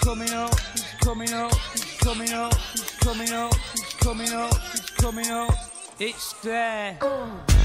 coming up, he's coming up, he's coming up, he's coming up, he's coming up, he's coming up. It's there.